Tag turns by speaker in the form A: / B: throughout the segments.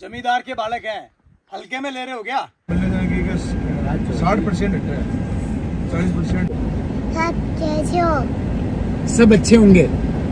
A: जमींदार के बालक हैं, हल्के में ले रहे हो क्या?
B: 60% 40%।
C: सब अच्छे होंगे।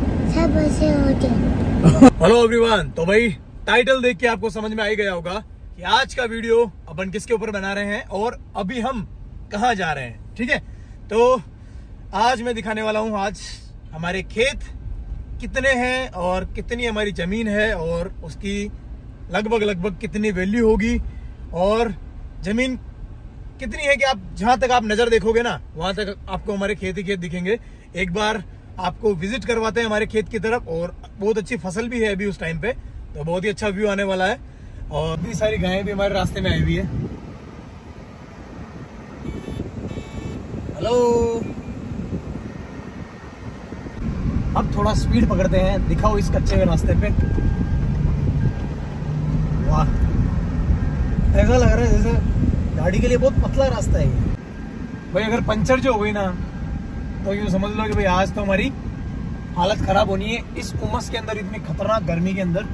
A: हेलो एवरीवन, तो भाई टाइटल देख के आपको समझ में आ ही गया होगा कि आज का वीडियो अपन किसके ऊपर बना रहे हैं और अभी हम कहाँ जा रहे हैं। ठीक है, तो आज मैं दिखाने वाला हूँ आज हमारे खेत कितने हैं और कितनी हमारी जमीन है और उसकी लगभग कितनी वैल्यू होगी और जमीन कितनी है कि आप जहां तक आप नजर देखोगे ना वहां तक आपको हमारे खेत ही खेत दिखेंगे। एक बार आपको विजिट करवाते हैं हमारे खेत की तरफ, और बहुत अच्छी फसल भी है अभी उस टाइम पे, तो बहुत ही अच्छा व्यू आने वाला है। और इतनी सारी गायें भी हमारे रास्ते में आई हुई है। हेलो, अब थोड़ा स्पीड पकड़ते हैं, दिखाओ इस कच्चे हुए रास्ते पे। वाह, ऐसा लग रहा है जैसे गाड़ी के लिए बहुत पतला रास्ता है ये। भाई अगर पंचर जो हो गई ना तो यूँ समझ लो कि भाई आज तो हमारी हालत खराब होनी है इस उमस के अंदर, इतनी खतरनाक गर्मी के अंदर।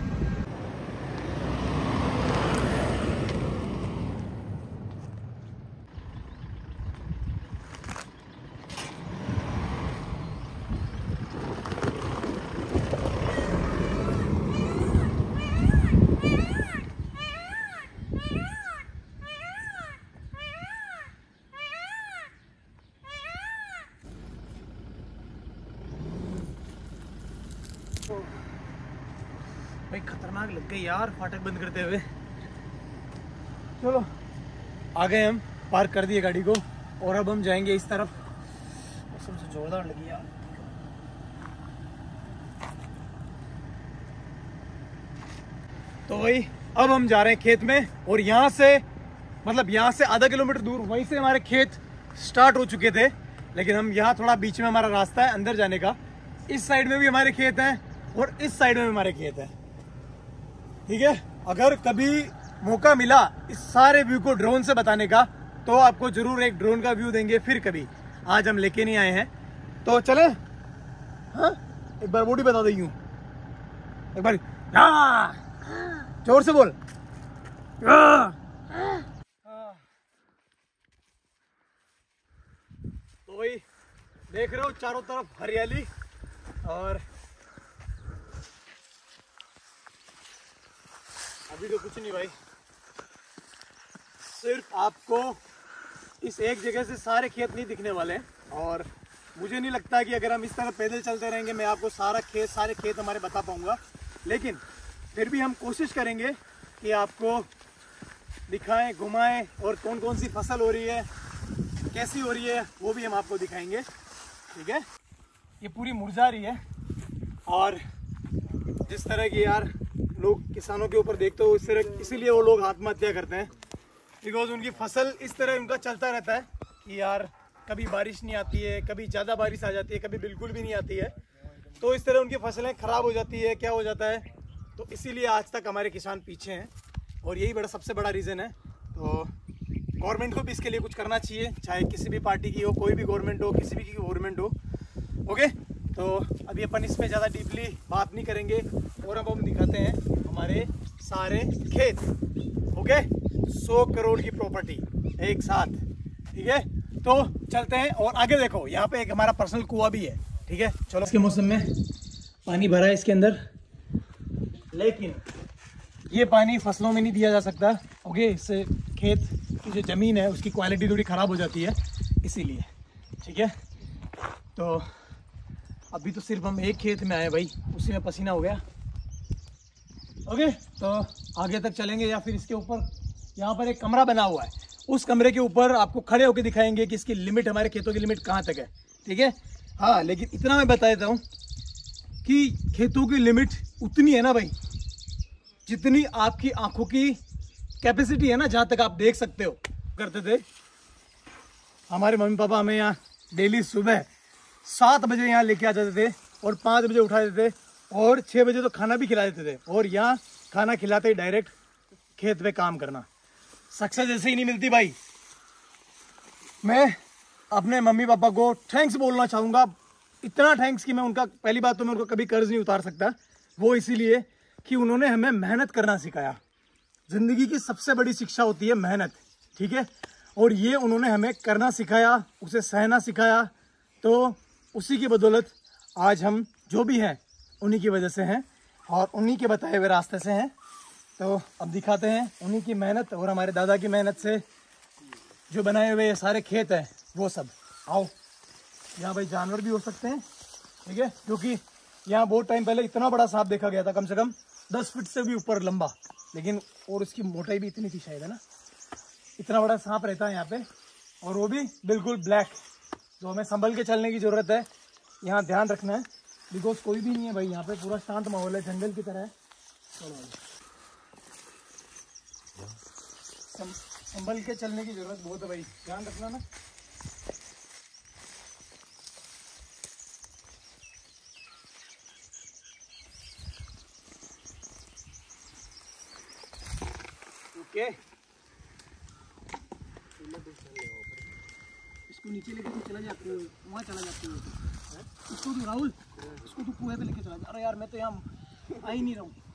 A: भाई खतरनाक लग गई यार फाटक बंद करते हुए। चलो आ गए, हम पार्क कर दिए गाड़ी को और अब हम जाएंगे इस तरफ। सबसे जोरदार लगी यार। तो भाई अब हम जा रहे हैं खेत में, और यहाँ से मतलब यहाँ से आधा किलोमीटर दूर वहीं से हमारे खेत स्टार्ट हो चुके थे, लेकिन हम यहाँ थोड़ा बीच में हमारा रास्ता है अंदर जाने का। इस साइड में भी हमारे खेत हैं और इस साइड में भी हमारे खेत हैं। ठीक है, अगर कभी मौका मिला इस सारे व्यू को ड्रोन से बताने का तो आपको जरूर एक ड्रोन का व्यू देंगे फिर कभी। आज हम लेके नहीं आए हैं, तो चले। हाँ, एक बार बॉडी बता दें यूं, एक बार जोर से बोल। तो भाई देख रहे हो चारों तरफ हरियाली, और अभी तो कुछ नहीं भाई, सिर्फ आपको इस एक जगह से सारे खेत नहीं दिखने वाले हैं। और मुझे नहीं लगता कि अगर हम इस तरह पैदल चलते रहेंगे मैं आपको सारे खेत हमारे बता पाऊंगा, लेकिन फिर भी हम कोशिश करेंगे कि आपको दिखाएं, घुमाएं, और कौन कौन सी फसल हो रही है, कैसी हो रही है, वो भी हम आपको दिखाएंगे। ठीक है, ये पूरी मुरझा रही है, और जिस तरह की यार लोग किसानों के ऊपर देखते हो इस तरह, इसीलिए वो लोग आत्महत्या करते हैं, बिकॉज उनकी फसल इस तरह उनका चलता रहता है कि यार कभी बारिश नहीं आती है, कभी ज़्यादा बारिश आ जाती है, कभी बिल्कुल भी नहीं आती है, तो इस तरह उनकी फसलें ख़राब हो जाती है, क्या हो जाता है। तो इसीलिए आज तक हमारे किसान पीछे हैं, और यही सबसे बड़ा रीज़न है। तो गवर्नमेंट को भी इसके लिए कुछ करना चाहिए, चाहे किसी भी पार्टी की हो, कोई भी गवर्नमेंट हो, किसी भी की गवर्नमेंट हो। ओके, तो अभी अपन इस पर ज़्यादा डीपली बात नहीं करेंगे, और अब हम दिखाते हैं हमारे सारे खेत। ओके, 100 करोड़ की प्रॉपर्टी एक साथ। ठीक है, तो चलते हैं, और आगे देखो यहाँ पे एक हमारा पर्सनल कुआं भी है। ठीक है, चलो। इसके मौसम में पानी भरा है इसके अंदर, लेकिन ये पानी फसलों में नहीं दिया जा सकता। ओके, इससे खेत की जो ज़मीन है उसकी क्वालिटी थोड़ी ख़राब हो जाती है, इसीलिए। ठीक है, तो अभी तो सिर्फ हम एक खेत में आए भाई, उसी में पसीना हो गया। ओके, तो आगे तक चलेंगे, या फिर इसके ऊपर यहाँ पर एक कमरा बना हुआ है, उस कमरे के ऊपर आपको खड़े होकर दिखाएंगे कि इसकी लिमिट, हमारे खेतों की लिमिट कहाँ तक है। ठीक है, हाँ, लेकिन इतना मैं बता देता हूँ कि खेतों की लिमिट उतनी है ना भाई जितनी आपकी आंखों की कैपेसिटी है ना, जहाँ तक आप देख सकते हो। करते थे हमारे मम्मी पापा, हमें यहाँ डेली सुबह 7 बजे यहाँ लेके आ जाते थे, और 5 बजे उठा देते थे, और 6 बजे तो खाना भी खिला देते थे, और यहाँ खाना खिलाते ही डायरेक्ट खेत पे काम करना। सक्सेस ऐसे ही नहीं मिलती भाई। मैं अपने मम्मी पापा को थैंक्स बोलना चाहूँगा, इतना थैंक्स कि मैं उनका, पहली बात तो मैं उनको कभी कर्ज नहीं उतार सकता, वो इसीलिए कि उन्होंने हमें मेहनत करना सिखाया। जिंदगी की सबसे बड़ी शिक्षा होती है मेहनत, ठीक है। और ये उन्होंने हमें करना सिखाया, उसे सहना सिखाया, तो उसी की बदौलत आज हम जो भी हैं उन्हीं की वजह से हैं और उन्हीं के बताए हुए रास्ते से हैं। तो अब दिखाते हैं उन्हीं की मेहनत और हमारे दादा की मेहनत से जो बनाए हुए सारे खेत हैं वो सब। आओ, यहाँ भाई जानवर भी हो सकते हैं, ठीक है, क्योंकि यहाँ बहुत टाइम पहले इतना बड़ा सांप देखा गया था, कम से कम 10 फीट से भी ऊपर लंबा, लेकिन और इसकी मोटाई भी इतनी थी शायद, है ना। इतना बड़ा सांप रहता है यहाँ पे और वो भी बिल्कुल ब्लैक। तो हमें संभल के चलने की ज़रूरत है, यहाँ ध्यान रखना है, बिकॉज कोई भी नहीं है भाई यहाँ पे, पूरा शांत माहौल है, जंगल की तरह है। संभल के चलने की ज़रूरत बहुत है भाई, ध्यान रखना ना। ओके, इसको नीचे लेके तुम चला जाते हो, वहाँ चला जाते हो। इसको तो राहुल, इसको तो कुएं पे लेके चला जा। अरे यार मैं तो यहाँ आ ही नहीं रहा हूँ।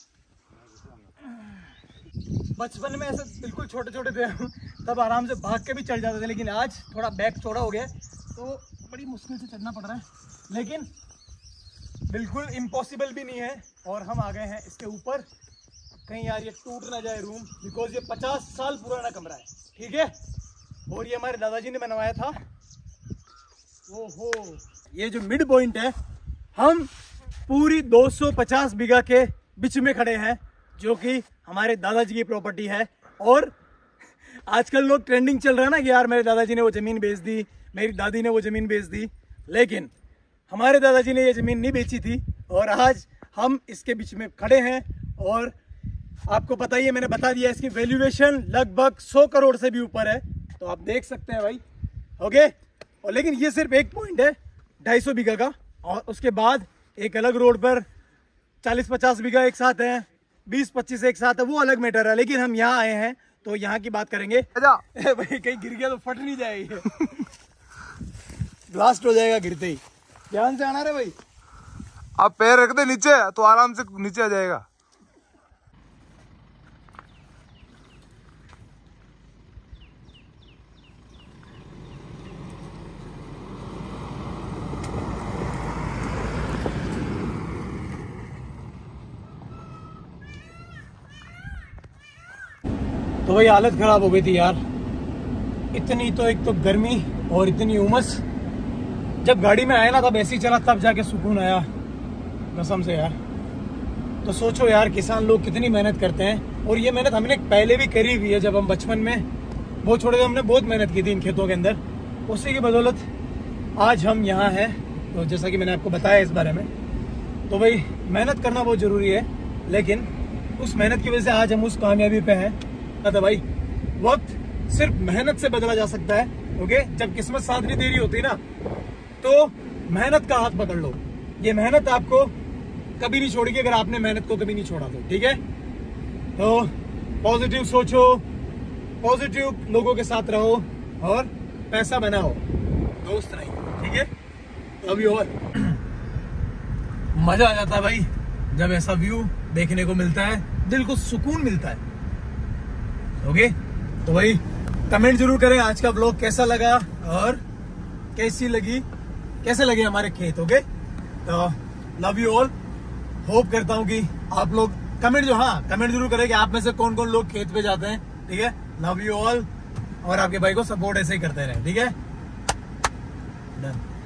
A: बचपन में ऐसे बिल्कुल छोटे छोटे थे तब आराम से भाग के भी चढ़ जाते थे, लेकिन आज थोड़ा बैक चौड़ा हो गया तो बड़ी मुश्किल से चढ़ना पड़ रहा है, लेकिन बिल्कुल इम्पॉसिबल भी नहीं है। और हम आ गए हैं इसके ऊपर, कहीं यार ये टूट ना जाए रूम, बिकॉज ये 50 साल पुराना कमरा है, ठीक है। और ये हमारे दादाजी ने बनवाया था। ओहो, ये जो मिड पॉइंट है, हम पूरी 250 बीघा के बीच में खड़े हैं, जो कि हमारे दादाजी की प्रॉपर्टी है। और आजकल लोग ट्रेंडिंग चल रहा है ना कि यार मेरे दादाजी ने वो ज़मीन बेच दी, मेरी दादी ने वो ज़मीन बेच दी, लेकिन हमारे दादाजी ने ये ज़मीन नहीं बेची थी और आज हम इसके बीच में खड़े हैं। और आपको पता ही है, मैंने बता दिया, इसकी वैल्यूएशन लगभग 100 करोड़ से भी ऊपर है, तो आप देख सकते हैं भाई। ओके, और लेकिन ये सिर्फ एक पॉइंट है 250 बीघा का, और उसके बाद एक अलग रोड पर 40-50 बीघा एक साथ है, 20-25 एक साथ है, वो अलग मैटर है। लेकिन हम यहाँ आए हैं तो यहाँ की बात करेंगे। भाई कहीं गिर गया तो फट नहीं जाएगी ब्लास्ट हो जाएगा गिरते ही। ध्यान से आना रे भाई,
B: आप पैर रख दे नीचे तो आराम से नीचे आ जाएगा।
A: तो भाई हालत खराब हो गई थी यार, इतनी तो एक तो गर्मी और इतनी उमस। जब गाड़ी में आया ना तब ऐसे ही चला, तब जाके सुकून आया कसम से यार। तो सोचो यार, किसान लोग कितनी मेहनत करते हैं, और ये मेहनत हमने पहले भी करी हुई है। जब हम बचपन में बहुत छोटे थे, हमने बहुत मेहनत की थी इन खेतों के अंदर, उसी की बदौलत आज हम यहाँ हैं। तो जैसा कि मैंने आपको बताया इस बारे में, तो भाई मेहनत करना बहुत ज़रूरी है, लेकिन उस मेहनत की वजह से आज हम उस कामयाबी पे हैं। तो भाई वक्त सिर्फ मेहनत से बदला जा सकता है। ओके, जब किस्मत साथ नहीं दे रही होती ना, तो मेहनत का हाथ पकड़ लो। ये मेहनत आपको कभी नहीं छोड़ेगी अगर आपने मेहनत को कभी नहीं छोड़ा तो, ठीक है। तो पॉजिटिव सोचो, पॉजिटिव लोगों के साथ रहो और पैसा बनाओ, दोस्त नहीं, ठीक है। तो अभी और मजा आ जाता है भाई जब ऐसा व्यू देखने को मिलता है, दिल को सुकून मिलता है। ओके, तो भाई कमेंट जरूर करें आज का व्लॉग कैसा लगा और कैसे लगे हमारे खेत। ओके, तो लव यू ऑल। होप करता हूँ कि आप लोग कमेंट जरूर करें कि आप में से कौन कौन लोग खेत पे जाते हैं, ठीक है। लव यू ऑल, और आपके भाई को सपोर्ट ऐसे ही करते रहे, ठीक है। डन।